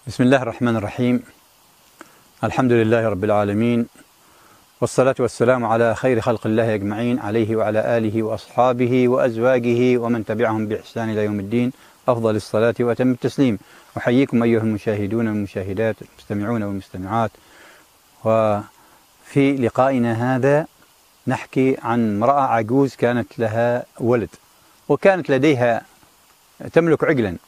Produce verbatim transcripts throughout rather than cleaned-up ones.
بسم الله الرحمن الرحيم. الحمد لله رب العالمين، والصلاة والسلام على خير خلق الله أجمعين، عليه وعلى آله وأصحابه وأزواجه ومن تبعهم بإحسان إلى يوم الدين، أفضل الصلاة وأتم التسليم. أحييكم أيها المشاهدون والمشاهدات، المستمعون والمستمعات. وفي لقائنا هذا نحكي عن امرأة عجوز كانت لها ولد، وكانت لديها تملك عجلا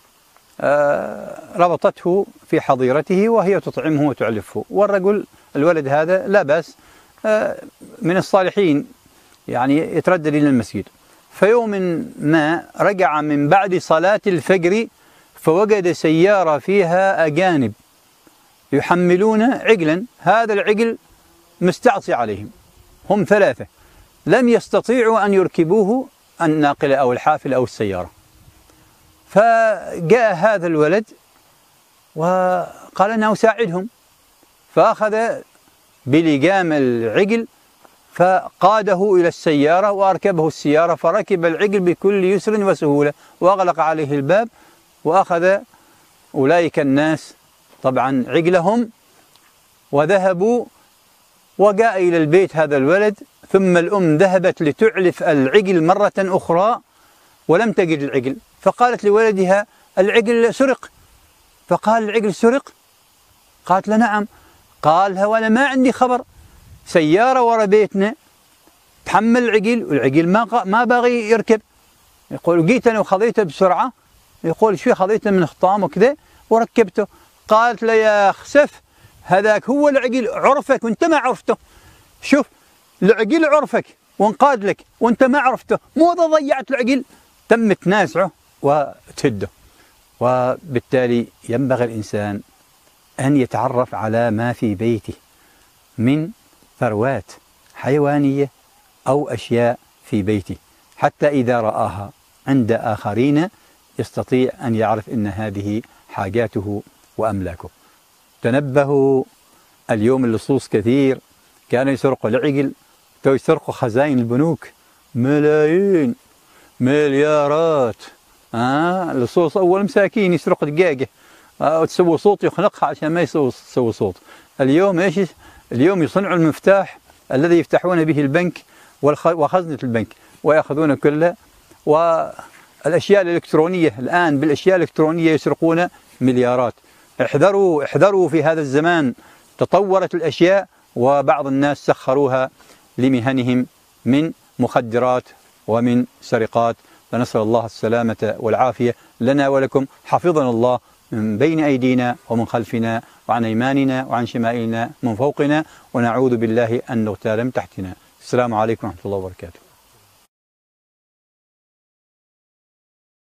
ربطته في حظيرته وهي تطعمه وتعلفه، والرجل الولد هذا لا بأس من الصالحين، يعني يتردد إلى المسجد. فيوم ما رجع من بعد صلاة الفجر فوجد سيارة فيها أجانب يحملون عجلا، هذا العجل مستعصي عليهم، هم ثلاثة لم يستطيعوا أن يركبوه الناقلة أو الحافلة أو السيارة. فجاء هذا الولد وقال أنا أساعدهم، فأخذ بلجام العجل فقاده إلى السيارة وأركبه السيارة، فركب العجل بكل يسر وسهولة وأغلق عليه الباب، وأخذ أولئك الناس طبعا عجلهم وذهبوا. وجاء إلى البيت هذا الولد، ثم الأم ذهبت لتعلف العجل مرة أخرى ولم تجد العجل، فقالت لولدها العجل سرق. فقال العجل سرق؟ قالت له نعم. قالها وأنا ما عندي خبر، سيارة ورا بيتنا تحمل العجل والعجل ما ما باغي يركب. يقول جيت أنا وخذيته بسرعة، يقول شوي خذيته من خطام وكذا وركبته. قالت له يا خسف، هذاك هو العجل عرفك وانت ما عرفته، شوف العجل عرفك وانقاد لك وانت ما عرفته، مو اذا ضيعت العجل. تم تنازعه وتهده. وبالتالي ينبغي الإنسان أن يتعرف على ما في بيته من ثروات حيوانية أو أشياء في بيته، حتى إذا رآها عند آخرين يستطيع أن يعرف أن هذه حاجاته وأملاكه. تنبهوا، اليوم اللصوص كثير، كانوا يسرقوا العجل، تو يسرقوا خزائن البنوك، ملايين مليارات. آه اللصوص أول مساكين يسرق دقاقة آه وتسوي صوت يخنقها عشان ما يسوي تسوي صوت. اليوم ايش؟ اليوم يصنعوا المفتاح الذي يفتحون به البنك وخزنة البنك ويأخذون كله. والأشياء الإلكترونية الآن بالأشياء الإلكترونية يسرقون مليارات. احذروا احذروا، في هذا الزمان تطورت الأشياء، وبعض الناس سخروها لمهنهم من مخدرات ومن سرقات، فنسأل الله السلامة والعافية لنا ولكم. حفظنا الله من بين أيدينا ومن خلفنا وعن أيماننا وعن شمائلنا من فوقنا، ونعوذ بالله أن نغتال من تحتنا. السلام عليكم ورحمة الله وبركاته.